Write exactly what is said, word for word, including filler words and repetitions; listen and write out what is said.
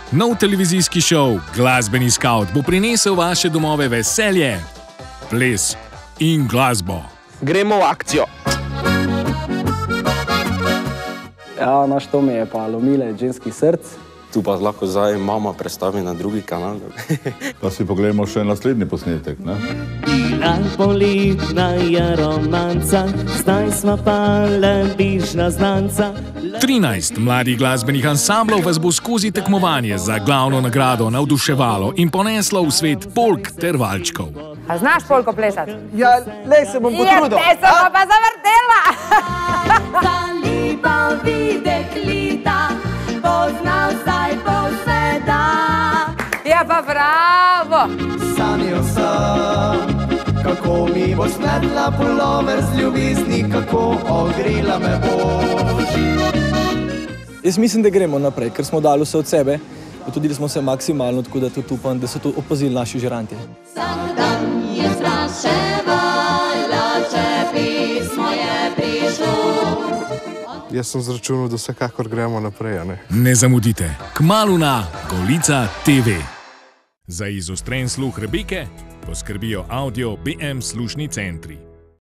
Nov televizijski šov Glasbeni skaut bo prinesel v vaše domove veselje, ples in glasbo. Gremo v akcijo. Ja, naš Tomi je pa lomilec ženskih src. Tu pa lahko zdaj mama predstavi na drugi kanal. Pa si pogledamo še naslednji posnetek, ne? Bila poletna je romanca, zdaj sva pa le bližna znanca. trinajst mladih glasbenih ansamblov vas bo skozi tekmovanje za glavno nagrado navduševalo in poneslo v svet polk ter valčkov. A znaš polko plesati? Ja, lej se bom potrudil. Je, te sem pa zavrtela! Ta lepa videklita, poznal zdaj povseda. Je pa bravo! Sanjal sem, kako mi bo smetla pulover z ljubezni, kako ogrela me boš. Jaz mislim, da gremo naprej, ker smo dali vse od sebe. Potrudili smo se maksimalno, tako da tudi upam, da so to opazili naši žirantje. Vsak dan je spraševala, če pismo je prišlo. Jaz sem zračunal, da vsekakor gremo naprej, a ne? Ne zamudite, kmalu na Golica T V. Za izostren sluh Rebeke poskrbijo Audio B M slušni centri.